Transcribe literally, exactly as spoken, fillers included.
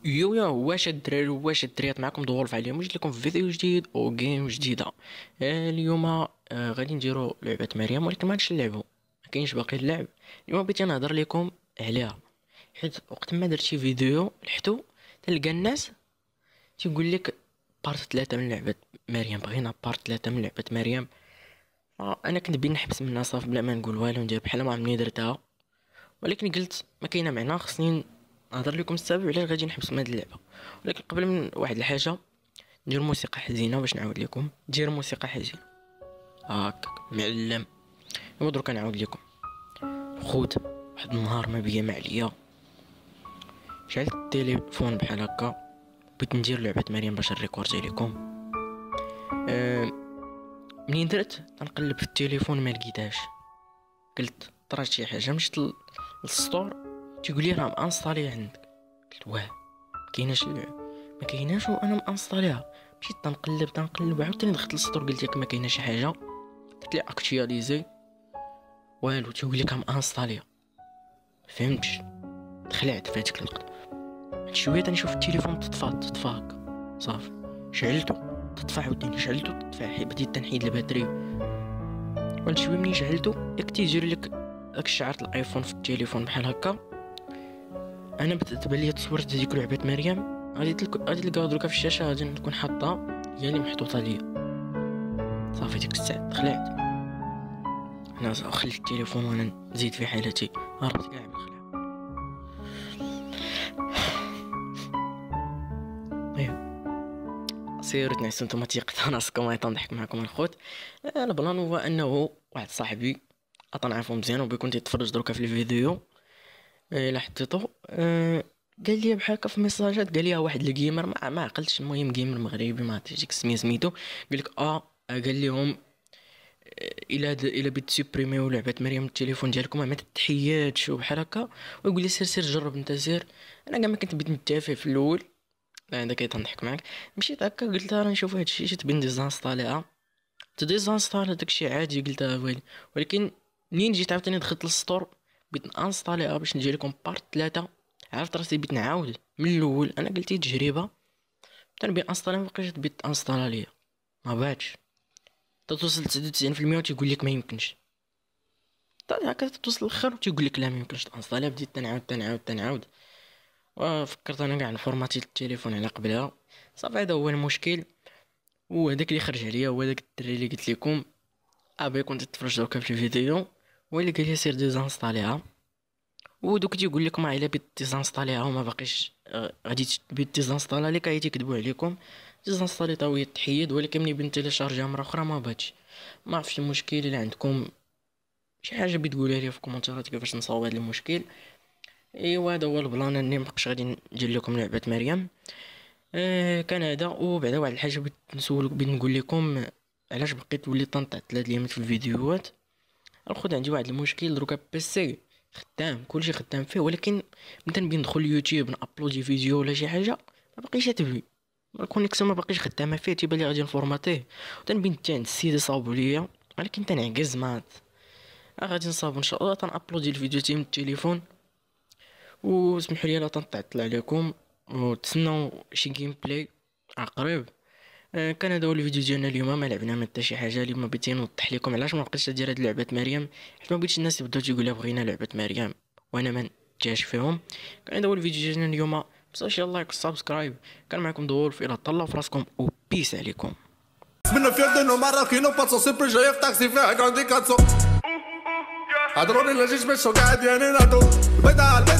يو يو واش الدراري واش الدريات معكم ضغولف عليهم وجيت لكم في فيديو جديد او جيم جديده. آه، اليوم آه، غادي نديرو لعبه مريم ولكن ما غاديش نلعبو، ما كاينش باقي اللعب. اليوم بغيت نهضر لكم عليها حيت وقت ما درت شي فيديو لحتو تلقى الناس تيقول لك بارت ثلاثة من لعبه مريم، بغينا بارت ثلاثة من لعبه مريم. آه، انا كنت بين نحبس منها صافي بلا ما نقول والو، ندير بحال ما عمرني درتها، ولكن قلت ما كاينه معنى خصني نهضر لكم السبب علاش غادي نحبس من هاد اللعبه. ولكن قبل من واحد الحاجه ندير موسيقى حزينه باش نعاود لكم. دير موسيقى حزينه هاكاك معلم. ايوا درك نعاود لكم. خود واحد النهار ما بيا ما عليا شعلت التليفون بحال هكا، بغيت ندير لعبه مريم باش نريكوردي لكم. أه منين درت نقلب في التليفون ما لقيتهاش، قلت طرات شي حاجه، مشيت للسطور تيقول لي راه مانستالي عندك. قلت واه ما كايناش اللعبه، ما كايناش وانا مانستاليها. مشيت تنقلب تنقلب عاوتاني دخلت للسطور قلت ياك ما كايناش شي حاجه، درت لي اكتواليزي والو تيقول لك مانستاليها. فهمتش، تخلعت في هاديك اللقطه. شويه تنشوف التليفون تطفى تطفى هكا صافي، شعلته تطفى عاوتاني شعلته تطفى، بديت تنحيد الباتري. وانت شويه منين شعلته ياك تيجير لك داك الشعار الايفون في التليفون بحال هكا. انا بدات تبان لي تصورت هذيك لعبه مريم، غادي تلقى غادي تلقاها دروكا في الشاشه، غادي نكون حاطها هي اللي محطوطه ليا. صافي ديك الساعه خلعت انا، خليت التليفون وانا نزيد في حالتي، هربت كاع بالخلع. ايوا سيروا تنعسوا نتوما تيقطعوا راسكم، غادي تنضحك معكم الخوت. البلان هو انه واحد صاحبي اطنعرفو مزيان وبيكون تيتفرج دروكا في الفيديو الا حطيتو، أه قال لي بحال هكا في ميساجات، قال لي واحد الجيمر ما, ما عقلتش، المهم جيمر مغربي ما عرفتش ديك السميه سميتو، قال لك اه قال لهم الا د... الا بغيت تسوبريميو لعبه مريم من التليفون ديالكم ما تتحياتش وبحال هكا، ويقول لي سير سير جرب انت سير. انا كاع ما كنت بغيت نتافه في الاول، انا كي تنضحك معاك، مشيت هكا قلت راه نشوف هادشي شي تبين ديزانستاليها، تديزانستال داكشي عادي، قلتها ويلي. ولكن منين جيت عاوتاني دخلت للسطور بغيت انستاليها باش نجي لكم بارت ثلاثة، عرفت راسي بغيت نعاود من الاول. انا قلت هي تجربه تنبي انستالي، ما بقيتش بغيت انستالها ليا، ما باتش توصل تسعة وتسعين في المية وتيقول لك ما يمكنش، طلع هكا توصل الاخر وتيقول لك لا ما يمكنش تانستالها. بديت تنعاود تنعاود تنعاود وفكرت انا كاع نفورماتي التليفون على قبلها. صافي هذا هو المشكل، وهداك اللي خرج عليا هو داك الدري اللي قلت لكم ابي كنت تتفرج دوكا في الفيديو، هو اللي قال لي سير ديزانستاليها. ودوك تيقول لكم الا بغيت ديزانستاليها وما باقيش آه، غادي تبيت ديزانستالها لك، غادي تكذبوا عليكم. ديزانستاليتها وهي تحيد، ولكن ملي بنت تيليشارجيها مره اخرى ما باتش. ما عرفتش المشكل، الا عندكم شي حاجه بتقولها لي في الكومنتات كيفاش نصاوب هذا المشكل. ايوا هذا هو البلان، اني مبقاش غادي ندير لكم لعبه مريم. آه كان هذا. وبعدا واحد الحاجه بغيت نسول بغيت نقول لكم علاش بقيت وليت تنطع ثلاث ايامات في الفيديوهات. الخد عندي واحد المشكل دروكا، بيسي خدام كلشي خدام فيه، ولكن ملي نبي ندخل اليوتيوب نابلودي فيديو ولا شي حاجه ما باقيش تبغي، الكونيكسيون ما باقيش خدامه فيه، تيبان لي غادي نفورماتيه وتنبي حتى عند السيد يصاوبوا ليا، ولكن تنعكز مات. غادي نصاوب ان شاء الله، تنابلودي الفيديو تاعي من التليفون. وسمحوا لي لا تنطلع عليكم، وتسناو شي جيم بلاي قريب. آه كان هذا هو الفيديو ديالنا اليوم، ما لعبنا ما حتى شي حاجه. اليوم بغيت نوضح لكم علاش ما بقيتش ندير هاد لعبه مريم، حيت ما بغيتش الناس يبداو تيقولوا بغينا لعبه مريم وانا ما نتجاش فيهم. كان هذا هو الفيديو ديالنا اليوم، بصح لايك وسبسكرايب. كان معكم ضيوف، الى طلعوا في راسكم وبيس عليكم. من فيردنو مراكينو باسو سيبر جاي في طاكسي فيها كاندي كاتسو هضروني لا جيش باش قاعد يعني ناتو البيضة